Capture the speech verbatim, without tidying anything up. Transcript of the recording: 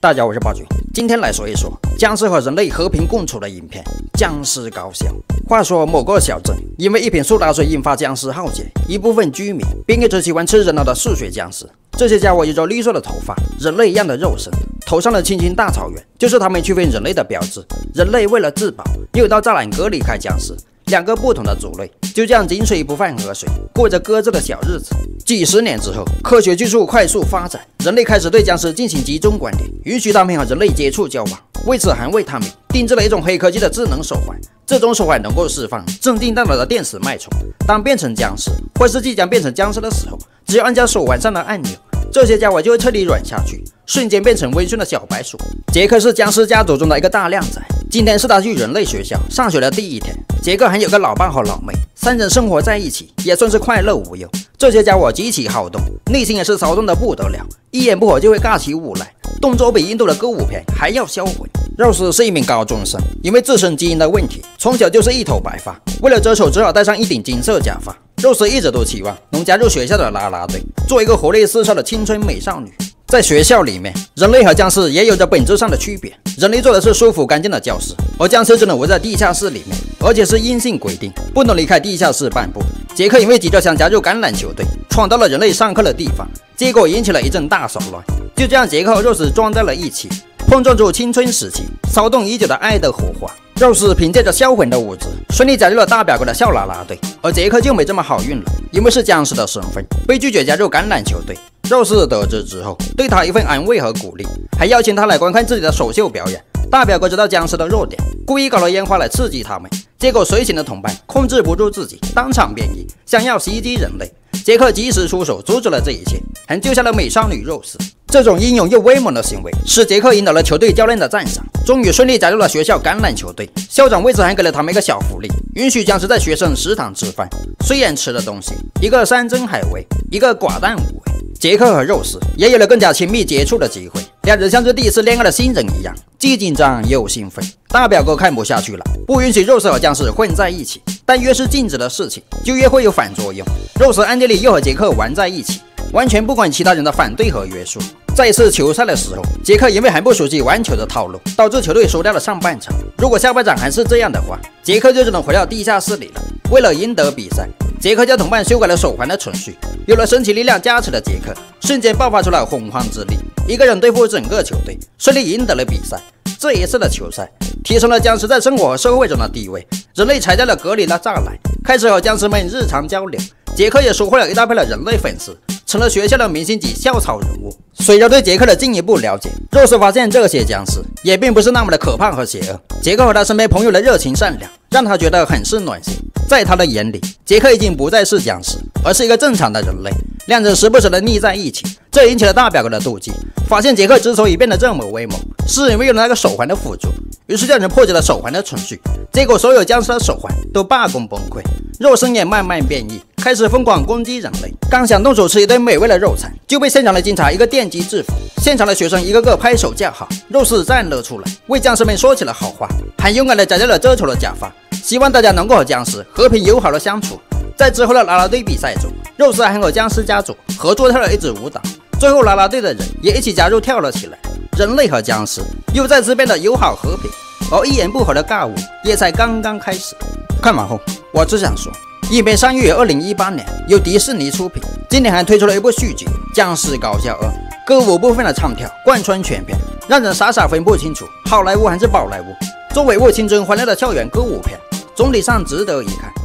大家好，我是暴君，今天来说一说僵尸和人类和平共处的影片《僵尸高校》。话说某个小镇因为一瓶苏打水引发僵尸浩劫，一部分居民便开始喜欢吃热闹的嗜血僵尸。这些家伙有着绿色的头发，人类一样的肉身，头上的青青大草原就是他们区分人类的标志。人类为了自保，有一道栅栏隔离开僵尸。两个不同的族类就这样井水不犯河水，过着各自的小日子。几十年之后，科学技术快速发展，人类开始对僵尸进行集中管理，允许他们和人类接触交往。为此，还为他们定制了一种黑科技的智能手环。这种手环能够释放镇定大脑的电磁脉冲，当变成僵尸或是即将变成僵尸的时候，只要按下手环上的按钮，这些家伙就会彻底软下去，瞬间变成温顺的小白鼠。杰克是僵尸家族中的一个大靓仔，今天是他去人类学校上学的第一天。杰克还有个老爸和老妹，三人生活在一起，也算是快乐无忧。这些家伙极其好动，内心也是骚动的不得了，一言不合就会尬起舞来，动作比印度的歌舞片还要销魂。肉丝是一名高中生，因为自身基因的问题，从小就是一头白发，为了遮丑只好戴上一顶金色假发。肉丝一直都期望能加入学校的啦啦队，做一个活力四射的青春美少女。在学校里面，人类和僵尸也有着本质上的区别。人类做的是舒服干净的教室，而僵尸只能围在地下室里面，而且是硬性规定不能离开地下室半步。杰克因为急着想加入橄榄球队，闯到了人类上课的地方，结果引起了一阵大骚乱。就这样，杰克和肉丝撞在了一起，碰撞出青春时期骚动已久的爱的火花。肉丝凭借着销魂的物质，顺利加入了大表哥的校啦啦队，而杰克就没这么好运了，因为是僵尸的身份，被拒绝加入橄榄球队。肉丝得知之后，对他一份安慰和鼓励，还邀请他来观看自己的首秀表演。大表哥知道僵尸的弱点，故意搞了烟花来刺激他们，结果随行的同伴控制不住自己，当场变异，想要袭击人类。杰克及时出手阻止了这一切，还救下了美少女肉丝。这种英勇又威猛的行为使杰克赢得了球队教练的赞赏，终于顺利加入了学校橄榄球队。校长为此还给了他们一个小福利，允许僵尸在学生食堂吃饭，虽然吃的东西一个山珍海味，一个寡淡无味。杰克和肉丝也有了更加亲密接触的机会，两人像是第一次恋爱的新人一样，既紧张又兴奋。大表哥看不下去了，不允许肉丝和僵尸混在一起，但越是禁止的事情就越会有反作用。肉丝暗地里又和杰克玩在一起，完全不管其他人的反对和约束。在一次球赛的时候，杰克因为还不熟悉玩球的套路，导致球队输掉了上半场。如果下半场还是这样的话，杰克就只能回到地下室里了。为了赢得比赛，杰克叫同伴修改了手环的程序，有了神奇力量加持的杰克瞬间爆发出了洪荒之力，一个人对付整个球队，顺利赢得了比赛。这一次的球赛提升了僵尸在生活和社会中的地位，人类拆掉了隔离的栅栏，开始和僵尸们日常交流。杰克也收获了一大批的人类粉丝，成了学校的明星级校草人物。随着对杰克的进一步了解，肉丝发现这些僵尸也并不是那么的可怕和邪恶。杰克和他身边朋友的热情善良，让他觉得很是暖心。在他的眼里，杰克已经不再是僵尸，而是一个正常的人类。两人时不时的腻在一起，这引起了大表哥的妒忌。发现杰克之所以变得这么威猛，是因为有了那个手环的辅助，于是叫人破解了手环的程序。结果所有僵尸的手环都罢工崩溃，肉身也慢慢变异，开始疯狂攻击人类。刚想动手吃一顿美味的肉餐，就被现场的警察一个电击制服。现场的学生一个个拍手叫好，肉丝站了出来，为僵尸们说起了好话，还勇敢地摘掉了遮丑的假发，希望大家能够和僵尸和平友好的相处。在之后的啦啦队比赛中，肉丝还和僵尸家族合作跳了一支舞蹈，最后啦啦队的人也一起加入跳了起来。人类和僵尸又再次变得友好和平，而一言不合的尬舞也才刚刚开始。看完后，我只想说，影片上映于二零一八年，由迪士尼出品，今年还推出了一部续集《僵尸高校二》，歌舞部分的唱跳贯穿全片，让人傻傻分不清楚好莱坞还是宝莱坞。作为一部青春欢乐的校园歌舞片，总体上值得一看。